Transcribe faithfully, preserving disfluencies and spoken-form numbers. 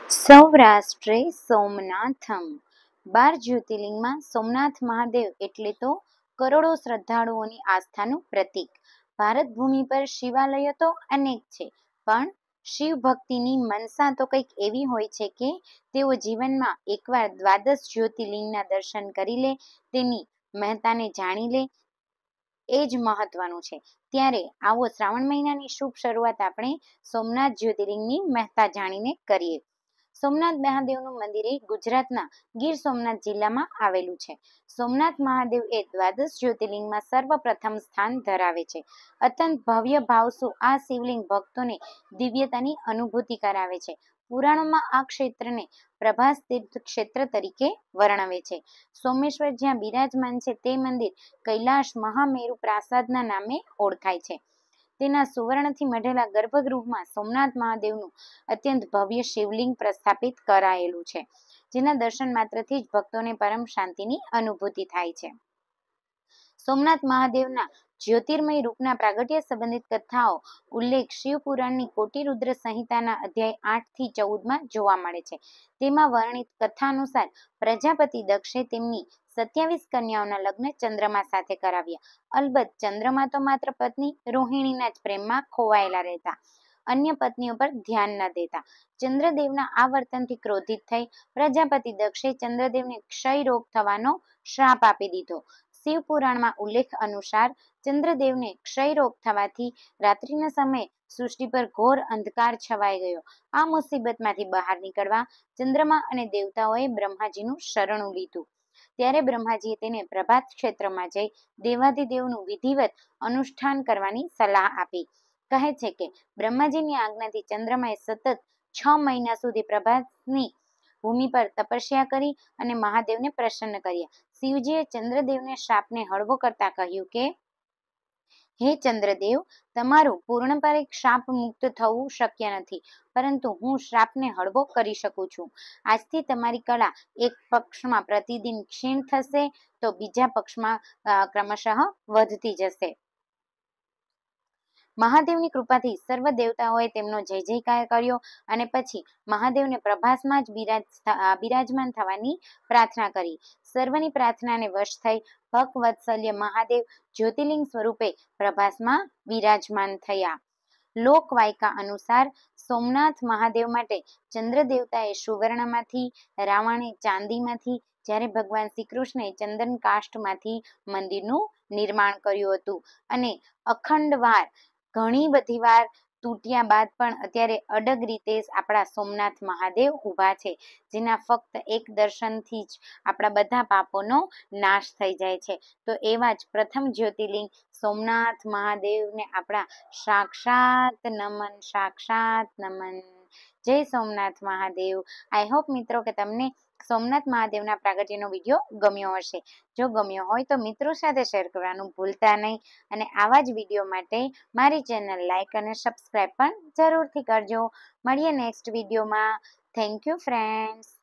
સૌરાષ્ટ્રે સોમનાથમ. બાર જ્યોતિર્લિંગમાં સોમનાથ મહાદેવ એટલે તો કરોડો શ્રદ્ધાળુઓની આસ્થાનું પ્રતીક. ભારત ભૂમિ પર શિવાલયો તો અનેક છે, પણ શિવ ભક્તિની મનસા તો કંઈક એવી હોય છે કે તેઓ જીવનમાં એકવાર દ્વાદશ જ્યોતિર્લિંગના દર્શન કરી લે, તેની મહત્તાને જાણી લે, એ જ મહત્વનું છે. ત્યારે આવો શ્રાવણ મહિનાની શુભ શરૂઆત આપણે સોમનાથ જ્યોતિર્લિંગની મહત્તા જાણીને કરીએ. સોમનાથ મહાદેવનું મંદિર એ ગુજરાતના ગીર સોમનાથ જિલ્લામાં આવેલું છે. સોમનાથ મહાદેવ એ દ્વાદશ જ્યોતિર્લિંગમાં સર્વપ્રથમ સ્થાન ધરાવે છે. અત્યંત ભવ્ય ભાવસુ આ શિવલિંગ ભક્તોને દિવ્યતાની અનુભૂતિ કરાવે છે. પુરાણોમાં આ ક્ષેત્રને પ્રભાસ તીર્થ ક્ષેત્ર તરીકે વર્ણવે છે. સોમેશ્વર જ્યાં બિરાજમાન છે તે મંદિર કૈલાશ મહામેરુ પ્રાસાદના નામે ઓળખાય છે. તેના સુવર્ણથી મઢેલા ગર્ભગૃહમાં સોમનાથ મહાદેવનું અત્યંત ભવ્ય શિવલિંગ પ્રસ્થાપિત કરાયેલું છે, જેના દર્શન માત્રથી જ ભક્તોને પરમ શાંતિની અનુભૂતિ થાય છે. સોમનાથ મહાદેવના જ્યોતિર્મય રૂપના પ્રાગટ્ય સંબંધિત કથાઓ ઉલ્લેખ શિવપુરાણની કોટિરુદ્ર સંહિતાના અધ્યાય આઠ થી ચૌદ માં જોવા મળે છે. તેમાં વર્ણિત કથા અનુસાર પ્રજાપતિ દક્ષે તેમની સત્યાવીસ કન્યાઓના લગ્ન ચંદ્રમા સાથે કરાવ્યા. અલબત્ત ચંદ્રમા તો માત્ર પત્ની રોહિણીના જ પ્રેમમાં ખોવાયેલા રહેતા, અન્ય પત્નીઓ પર ધ્યાન ન દેતા. ચંદ્રદેવના આ વર્તનથી ક્રોધિત થઈ પ્રજાપતિ દક્ષે ચંદ્રદેવને ક્ષય રોગ થવાનો શ્રાપ આપી દીધો. શિવપુરાણમાં ઉલ્લેખ અનુસાર ચંદ્રદેવને ક્ષય રોગ થવાથી રાત્રિના સમયે સૃષ્ટિ પર ઘોર અંધકાર છવાઈ ગયો. આ મુસીબતમાંથી બહાર નીકળવા ચંદ્રમા અને દેવતાઓએ બ્રહ્માજીનું શરણું લીધું. ત્યારે બ્રહ્માજીએ તેને પ્રભાત ક્ષેત્રમાં જઈ દેવાધિદેવનું વિધિવત અનુષ્ઠાન કરવાની સલાહ આપી. કહે છે કે બ્રહ્માજીની આજ્ઞાથી ચંદ્રમાએ સતત છ મહિના સુધી પ્રભાસની ભૂમિ પર તપસ્યા કરી અને મહાદેવને પ્રસન્ન કર્યા. શિવજીએ ચંદ્રદેવને શ્રાપને હળવો કરતા કહ્યું કે હે ચંદ્રદેવ, તમારું પૂર્ણપણે શ્રાપ મુક્ત થવું શક્ય નથી, પરંતુ હું શ્રાપને હળવો કરી શકું છું. આજથી તમારી કળા એક પક્ષમાં પ્રતિદિન ક્ષીણ થશે તો બીજા પક્ષમાં ક્રમશઃ વધતી જશે. મહાદેવની કૃપાથી સર્વ દેવતાઓએ તેમનો જય જયકાર કર્યો અને પછી મહાદેવને પ્રભાસમાં જ બિરાજ બિરાજમાન થવાની પ્રાર્થના કરી. સર્વની પ્રાર્થનાને વશ થઈ ભક્તવત્સલ્ય મહાદેવ જ્યોતિર્લિંગ સ્વરૂપે પ્રભાસમાં બિરાજમાન થયા. લોકવાયકા અનુસાર સોમનાથ મહાદેવ માટે ચંદ્રદેવતાએ સુવર્ણમાંથી, રાવણે ચાંદીમાંથી, જ્યારે ભગવાન શ્રીકૃષ્ણએ ચંદન કાષ્ઠમાંથી મંદિરનું નિર્માણ કર્યું હતું અને અખંડવાર ઘણી બધી વાર તૂટ્યા બાદ પણ અત્યારે અડગ રીતે આપણા સોમનાથ મહાદેવ ઊભા છે, જેના ફક્ત એક દર્શનથી જ આપણા બધા પાપોનો નાશ થઈ જાય છે. તો એવા જ પ્રથમ જ્યોતિર્લિંગ સોમનાથ મહાદેવને આપણા સાક્ષાત નમન, સાક્ષાત નમન. જય સોમનાથ મહાદેવ. આઈ હોપ મિત્રો કે તમને સોમનાથ મહાદેવના પ્રાગટ્યનો વિડીયો ગમ્યો હશે. જો ગમ્યો હોય તો મિત્રો સાથે શેર કરવાનું ભૂલતા નહીં અને આવા જ વિડીયો માટે મારી ચેનલ લાઈક અને સબસ્ક્રાઈબ પણ જરૂરથી કરજો. મળીએ નેક્સ્ટ વિડીયોમાં. Thank you friends.